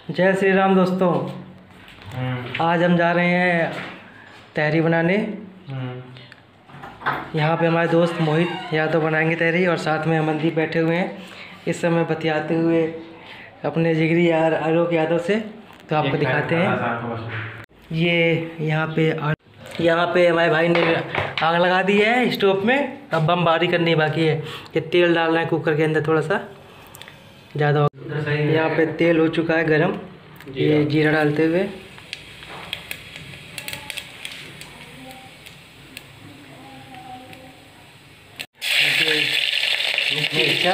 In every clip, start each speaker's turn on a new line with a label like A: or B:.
A: जय श्री राम दोस्तों। आज हम जा रहे हैं तहरी बनाने। यहाँ पे हमारे दोस्त मोहित यादव बनाएंगे तहरी और साथ में अमनदीप बैठे हुए हैं इस समय बतियाते हुए अपने जिगरी यार आलोक यादव से। तो आपको दिखाते हैं। ये यहाँ पे हमारे भाई ने आग लगा दी है स्टोव में। अब बमबारी करनी बाकी है। ये तेल डालना है कुकर के अंदर थोड़ा सा ज़्यादा। यहाँ पे तेल हो चुका है गरम। ये जीरा डालते हुए मिर्चा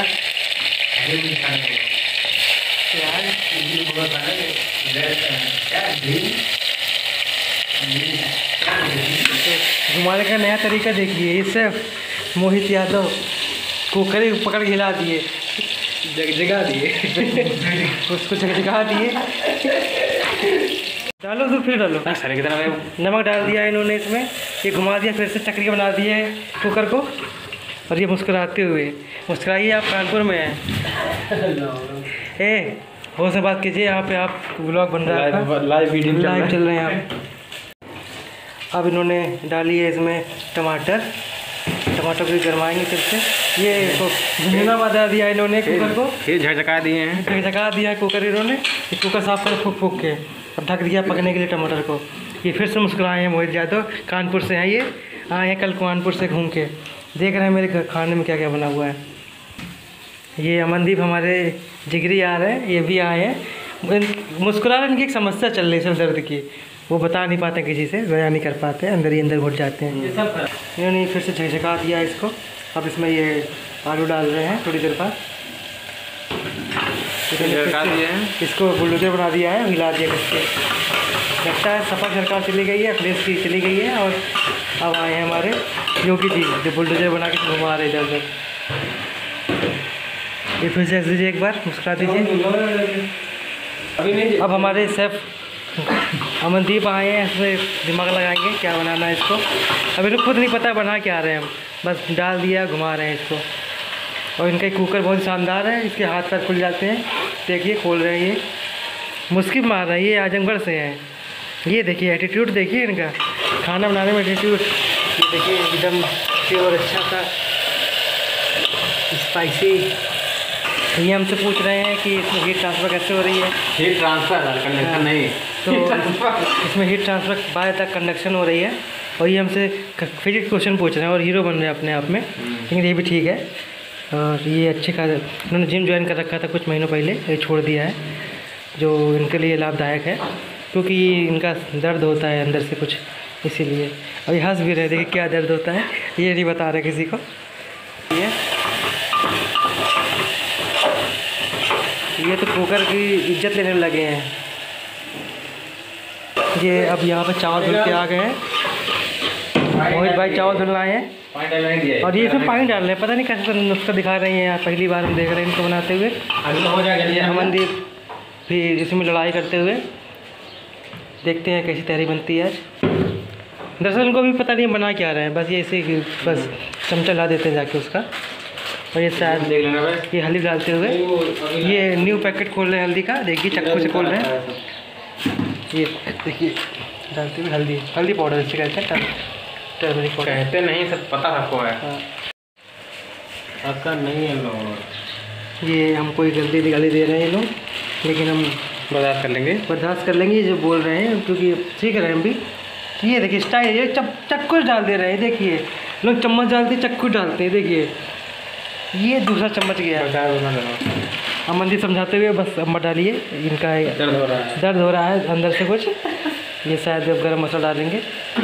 A: घुमाने का नया तरीका देखिए। इससे मोहित यादव कुकर पकड़ के हिला दिए, जगह दिए उसको जगह दिए। डालो तो फिर डालो। सारे कितना नमक डाल दिया इन्होंने इसमें। ये घुमा दिया, फिर से चक्री बना दिया है कुकर को। और ये मुस्कुराते हुए, मुस्कुराइए, आप कानपुर में हैं। हो से बात कीजिए। यहाँ पे आप ब्लॉग बन रहा है, लाइव चल रहे हैं आप। अब इन्होंने डाली है इसमें टमाटर को गरमाएंगे फिर से। ये भुना बना दिया इन्होंने कुकर को। ये झकझका दिए हैं, झकझका दिया है कुकर इन्होंने। कुकर साफ कर फूक के अब ढक दिया पकने के लिए टमाटर को। ये फिर से मुस्कुराए हैं मोहित यादव, कानपुर से हैं ये। आए हैं कल कानपुर से घूम के। देख रहे हैं मेरे खाने में क्या क्या बना हुआ है। ये अमनदीप हमारे जिगरी यार हैं, ये भी आए हैं। मुस्कुरा इनकी एक समस्या चल रही है दर्द की, वो बता नहीं पाते किसी से, बयान नहीं कर पाते, अंदर ही अंदर घुट जाते हैं। इन्होंने फिर से झकझका दिया इसको। अब इसमें ये आलू डाल रहे हैं थोड़ी देर बाद। इसको बुलडोजर बना दिया है, हिला दिया करके। लगता है सफा सरकार चली गई है, अखिलेश की चली गई है। और अब आए हैं हमारे योगी जी जो बुलडोजर बना के घुमा रहे इधर उधर। ये फिर से दीजिए एक बार, मुस्कुरा दीजिए। अब हमारे शेफ़ अमनदीप आए हैं, इसमें दिमाग लगाएंगे क्या बनाना है इसको। अभी तो खुद नहीं पता बना क्या रहे हैं हम, बस डाल दिया, घुमा रहे हैं इसको। और इनका कुकर बहुत शानदार है, इसके हाथ पैर खुल जाते हैं। देखिए खोल रहे हैं, ये मुस्किल मार रहे हैं। ये आजमगढ़ से हैं। ये देखिए एटीट्यूड देखिए इनका, खाना बनाने में एटीट्यूड। ये देखिए एकदम प्योर अच्छा सा स्पाइसी। ये हमसे पूछ रहे हैं कि इसमें हीट ट्रांसफ़र कैसे हो रही है।
B: हीट ट्रांसफ़र कंडक्शन नहीं,
A: तो इसमें हीट ट्रांसफ़र बाहर तक कंडक्शन हो रही है। और ये हमसे फिजिक्स क्वेश्चन पूछ रहे हैं और हीरो बन रहे हैं अपने आप में। लेकिन ये भी ठीक है। और ये अच्छे का इन्होंने जिम ज्वाइन कर रखा था कुछ महीनों पहले, ये छोड़ दिया है, जो इनके लिए लाभदायक है क्योंकि इनका दर्द होता है अंदर से कुछ, इसीलिए। और ये हंस भी रहे, देखिए क्या दर्द होता है, ये नहीं बता रहे किसी को। ये तो कुकर की इज्जत लेने लगे हैं ये। अब यहाँ पे चावल धुल के आ गए हैं। मोहित भाई चावल धुलना है और ये इसमें पानी डाल रहे हैं। पता नहीं कैसे नुस्खा दिखा रही हैं, पहली बार हम देख रहे हैं इनको बनाते हुए। अमनदीप भी इसमें लड़ाई करते हुए। देखते हैं कैसी तहरी बनती है आज। दरअसल इनको भी पता नहीं बना क्या रहे हैं, बस ये ऐसे बस चमचा ला देते हैं जाके उसका। और ये शायद देख लेना, ये हल्दी डालते हुए ये न्यू पैकेट खोल रहे हैं हल्दी का। देखिए चक्कू से खोल रहे हैं। ये देखिए डालते हुए हल्दी पाउडर जिसे कहते हैं, टर्मरिक पाउडर
B: कहते नहीं, सब पता सबको है।
A: हाँ
B: पता नहीं है लोग।
A: ये हमको जल्दी गाली दे रहे हैं ये लोग, लेकिन हम बर्दाश्त कर लेंगे जो बोल रहे हैं, क्योंकि सीख रहे हैं हम भी। ये देखिए स्टाइल, ये चक्कू डाल दे रहे हैं। देखिए लोग चम्मच डालते, चक्कू डालते हैं। देखिए ये दूसरा चम्मच गया। अमनदीप समझाते हुए बस अम्मा डालिए, इनका दर्द हो रहा है अंदर से कुछ। ये शायद अब गरम मसाला डालेंगे।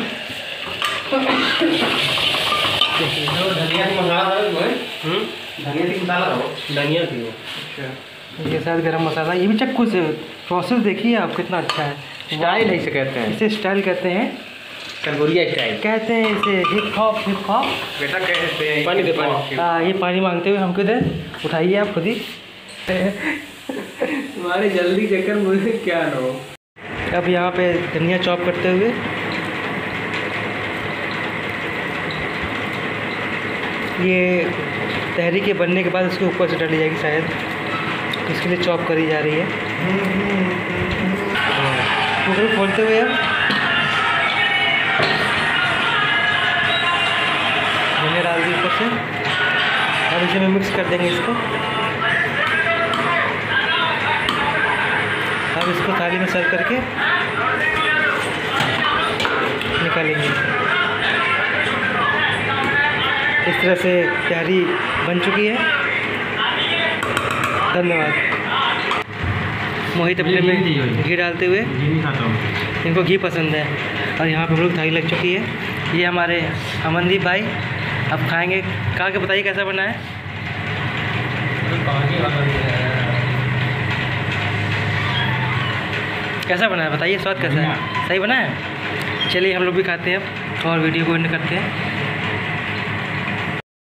B: धनिया की
A: ये शायद गरम मसाला, ये भी चक्कू से। प्रोसेस देखिए आप कितना अच्छा है।
B: स्टाइल ऐसे कहते हैं,
A: इसे स्टाइल कहते हैं,
B: कलगुरिया स्टाइल
A: कहते हैं इसे। हिप हॉप
B: बेटा कहते हैं। पानी दे पानी।
A: हाँ ये पानी मांगते हुए हमको दे, उठाइए आप खुद ही।
B: तुम्हारे जल्दी चक्कर मुझे क्या ना हो।
A: अब यहाँ पे धनिया चॉप करते हुए ये तहरी के बनने के बाद उसके ऊपर से डाली जाएगी शायद, इसके लिए चॉप करी जा रही है। कुकर खोलते हुए मैंने डाल दी ऊपर से। अब इसे में मिक्स कर देंगे इसको। अब इसको थाली में सर्व करके निकालेंगे। इस तरह से तहरी बन चुकी है। धन्यवाद। मोहित अपने में घी डालते हुए, इनको घी पसंद है। और यहाँ पे हम लोग थाली लग चुकी है। ये हमारे अमनदीप भाई अब खाएंगे। खा के बताइए कैसा बना है। कैसा बना है बताइए, स्वाद कैसा है? सही बना है। चलिए हम लोग भी खाते हैं अब और वीडियो को एंड करते हैं।